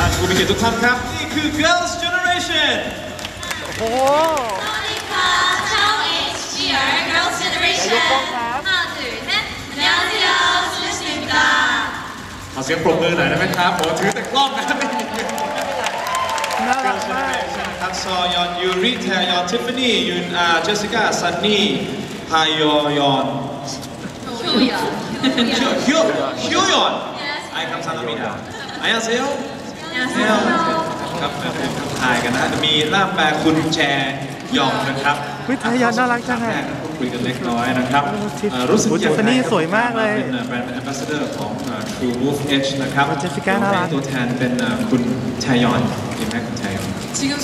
ผู้มีเกียรติทุกท่านครับนี่คือ Girls Generation โอ้สวัสดีค่ะชาว HGR Girls Generation 하나 둘 셋 안녕하세요 수지입니다 ขอเสียงปรบมือหน่อยได้ไหมครับผมถือแต่กล้องนะไม่มีน่ารักมากครับซอยอนยูริแทยอนทิฟฟานี่ยุนเจสสิก้าซันนี่ฮายอยอนฮิวยอนไอ้คำสั่งมีดาวไอ้อาเซลครับถ่ายกันนะจะมีล่ามแปลคุณแชร์ยองนะครับวิทยาน่ารักจังเลยพูดคุยกันเล็กน้อยนะครับรู้สึกอย่างไรสวยมากเลยเป็นแบรนด์แอมบาสเดอร์ของ True Move Edge นะครับเจสสิก้าน่ารักตัวแทนเป็นคุณแชยอนเห็นไหมคุณแชยอน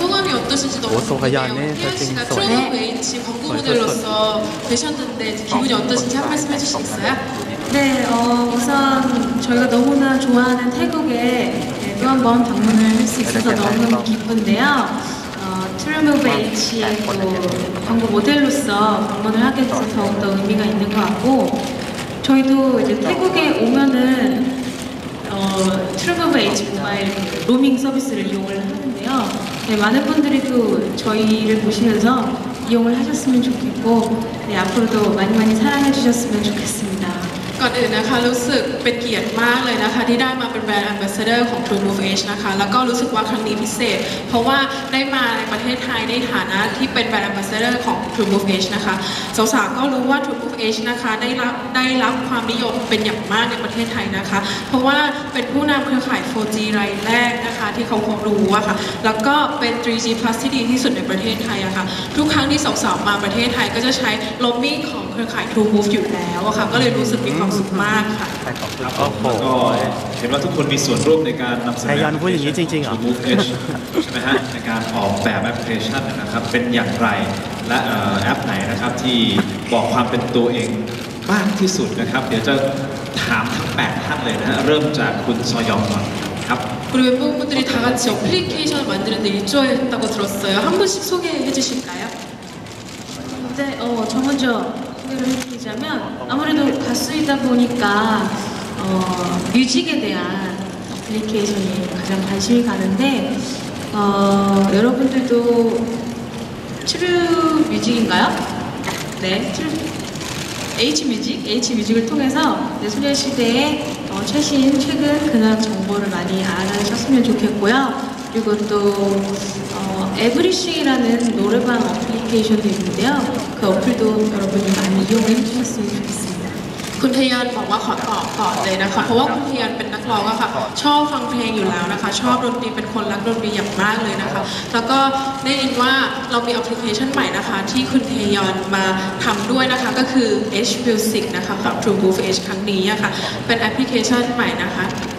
네, 우선 저희가 너무나 좋아하는 태국에 또 한 번 방문을 할 수 있어서 너무너무 기쁜데요. 트루무브 H의 또 광고 모델로서 방문을 하게 돼서 더욱더 의미가 있는 것 같고 저희도 이제 태국에 오면은 트루무브 H 모바일 로밍 서비스를 이용을 하는데요. 네, 많은 분들이 또 저희를 보시면서 이용을 하셨으면 좋겠고 네, 앞으로도 많이 사랑해 주셨으면 좋겠습니다. ก่อนอื่นนะคะรู้สึกเป็นเกียรติมากเลยนะคะที่ได้มาเป็นแบรนด์ Ambassador ของ True Move Edge นะคะแล้วก็รู้สึกว่าครั้งนี้พิเศษเพราะว่าได้มาในประเทศไทยในฐานะที่เป็นแบรนด์ Ambassador ของ True Move Edge นะคะสาวๆก็รู้ว่า True Move Edge นะคะได้รับความนิยมเป็นอย่างมากในประเทศไทยนะคะเพราะว่าเป็นผู้นำเครือข่าย 4G รายแรกนะคะที่เขาคงรู้อะค่ะแล้วก็เป็น 3G Plus ที่ดีที่สุดในประเทศไทยอะค่ะทุกครั้งที่สาวๆมาประเทศไทยก็จะใช้ roaming ของเครือข่าย True Move อยู่แล้วอะค่ะก็เลยรู้สึกมีความสุขมากค่ะแล้วก็เห็นว่าทุกคนมีส่วนร่วมในการนำเสนอยันพูดอย่างนี้จริงๆเหรอ Move Edge ใช่ไหมฮะในการออกแบบแอปพลิเคชันนะครับเป็นอย่างไรและแอปไหนนะครับที่บอกความเป็นตัวเองมากที่สุดนะครับเดี๋ยวจะถามทั้ง8ท่านเลยนะฮะเริ่มจากคุณซอยองก่อนครับ 우리 멤버분들이 다 같이 어플리케이션을 만드는데 일조했다고 들었어요. 한 분씩 소개해 주실까요? 네, 저 먼저 소개를 해드리자면 아무래도 가수이다 보니까 뮤직에 대한 어플리케이션이 가장 관심이 가는데 여러분들도 트루 뮤직인가요? 네, H뮤직을 통해서 소녀시대의 최근 근황 정보를 많이 알아주셨으면 좋겠고요. 그리고 또 에브리싱이라는 노래방 어플리케이션도 있는데요. 그 어플도 여러분이 많이 이용해 주셨으면 좋겠습니다. คุณทยานบอกว่าขอตอบก่อนเลยนะคะเพราะว่าคุณทยานเป็นนักร้องอะค่ะชอบฟังเพลงอยู่แล้วนะคะชอบดนตรีเป็นคนรักดนตรีอย่างมากเลยนะคะแล้วก็ได้ยินว่าเรามีแอปพลิเคชันใหม่นะคะที่คุณทยานมาทำด้วยนะคะก็คือ H Music นะคะของ True Move Edge ครั้งนี้อะค่ะเป็นแอปพลิเคชันใหม่นะคะ